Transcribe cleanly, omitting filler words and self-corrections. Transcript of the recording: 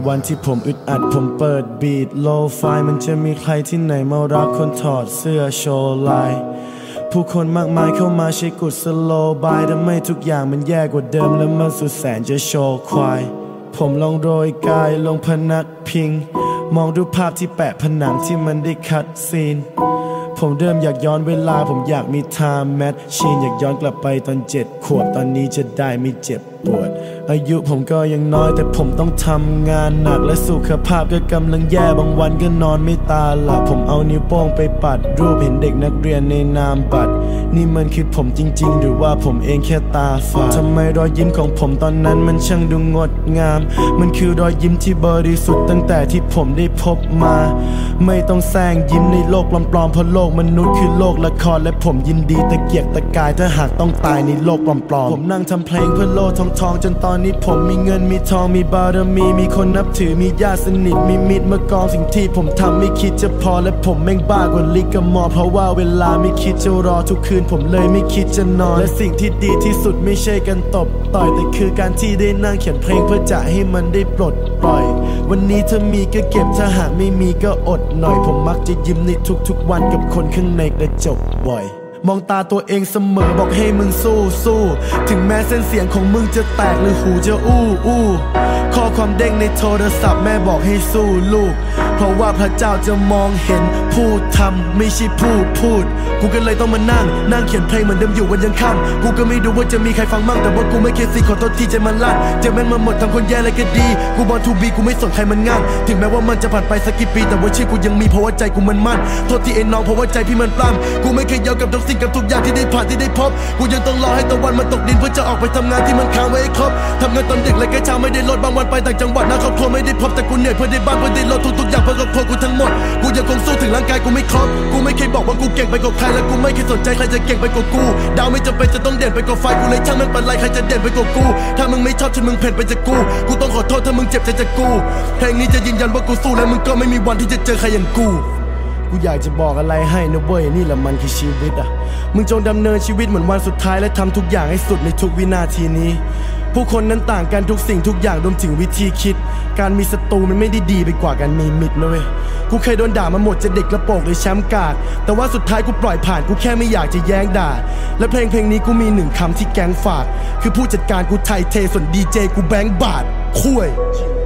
วันที่ผมอึดอัดผมเปิดบีทโลไฟมันจะมีใครที่ไหนมารักคนถอดเสื้อโชว์ลายผู้คนมากมายเข้ามาใช้กุศโลบายทำให้ทุกอย่างมันแย่กว่าเดิมและมันสุดแสนจะโชว์ควายผมลองโรยกายลงพนักพิงมองดูภาพที่แปะผนังที่มันได้คัดซีนผมเริ่มอยากย้อนเวลาผมอยากมีไทม์แมชชีนอยากย้อนกลับไปตอน7 ขวบตอนนี้จะได้ไม่เจ็บปวดอายุผมก็ยังน้อยแต่ผมต้องทำงานหนักและสุขภาพก็กำลังแย่บางวันก็นอนไม่ตาหลับผมเอานิ้วโป้งไปปัดรูปเห็นเด็กนักเรียนในนามบัตรนี่มันคือผมจริงๆหรือว่าผมเองแค่ตาฝาดทำไมรอยยิ้มของผมตอนนั้นมันช่างดูงดงามมันคือรอยยิ้มที่บริสุทธิ์ตั้งแต่ที่ผมได้พบมาไม่ต้องแซงยิ้มในโลกปลอมๆเพราะโลกมนุษย์คือโลกละครและผมยินดีตะเกียกตะกายถ้าหากต้องตายในโลกปลอมๆผมนั่งทำเพลงเพื่อโลกทองจนตอนนี้ผมมีเงินมีทองมีบารมีมีคนนับถือมีญาติสนิทมีมิตรมากองสิ่งที่ผมทำไม่คิดจะพอและผมแม่งบ้ากว่าลิกมอเพราะว่าเวลาไม่คิดจะรอทุกคืนผมเลยไม่คิดจะนอนและสิ่งที่ดีที่สุดไม่ใช่การตบต่อยแต่คือการที่ได้นั่งเขียนเพลงเพื่อจะให้มันได้ปลดปล่อยวันนี้ถ้ามีก็เก็บถ้าหากไม่มีก็อดหน่อยผมมักจะยิ้มในทุกๆวันกับคนข้างในกระจกบ่อยมองตาตัวเองเสมอบอกให้มึงสู้ถึงแม้เส้นเสียงของมึงจะแตกหรือหูจะอู้ข้อความเด้งในโทรศัพท์แม่บอกให้สู้ลูกเพราะว่าพระเจ้าจะมองเห็นพูดทำไม่ใช่พูดกูก็เลยต้องมานั่งเขียนเพลงเหมือนเดิมอยู่วันยังค่ำกูก็ไม่รู้ว่าจะมีใครฟังมั่งแต่ว่ากูไม่เคยสิขอโทษที่ใจมันลั่นเจะแม่นมาหมดทำคนแย่อะไรก็ดีกูบอลทูบีกูไม่สนใครมันง่างถึงแม้ว่ามันจะผ่านไปสักกี่ปีแต่ว่าชื่อกูยังมีเพราะว่าใจกูมันมั่นโทษที่ไอ้น้องเพราะว่าใจพี่มันปล้ำกูไม่เคยยอมกับทุกสิ่งกับทุกอย่างที่ได้ผ่านที่ได้พบกูยังต้องรอให้ตะวันมันตกดินเพื่อจะออกไปทำงานที่มันค้างไว้ให้ครบทำงานตอนดึกและก็เช้าไม่ได้ลดบางวันไปต่างจังหวัดนะครอบครัวไม่ได้พบแต่กูเหนื่อยเพื่อได้บ้านเพื่อได้รถทุกอย่างเพื่อครอบครัวกูทั้งหมดกูยังคงสู้ถึงร่างกายกูไม่ครบกูไม่เคยบอกว่ากูเก่งไปกว่าใครและกูไม่เคยสนใจใครจะเก่งไปกว่ากูดาวไม่จำเป็นจะต้องเด่นไปกว่าไฟกูเลยช่างมันเป็นไรใครจะเด่นไปกว่ากูถ้ามึงไม่ชอบฉันมึงเพ่นไปจากกูต้องขอโทษถ้ามึงเจ็บใจจากกูเพลงนี้จะยืนยันว่ากูสู้และมึงก็ไม่มีวันที่จะเจอใครอย่างกูอยากจะบอกอะไรให้นะเว้ยนี่แหละมันคือชีวิตอะมึงจงดำเนินชีวิตเหมือนวันสุดท้ายและทำทุกอย่างให้สุดในทุกวินาทีนี้ผู้คนนั้นต่างกันทุกสิ่งทุกอย่างรวมถึงวิธีคิดการมีศัตรูมันไม่ได้ดีไปกว่าการมีมิตรนะเว้ยกูเคยโดนด่ามาหมดจะเด็กกระโปรงหรือแชมป์กากแต่ว่าสุดท้ายกูปล่อยผ่านกูแค่ไม่อยากจะแย้งด่าและเพลงนี้กูมี1 คำที่แก๊งฝากคือผู้จัดการกูไทยเทส่วนดีเจกูแบงค์บาทคุย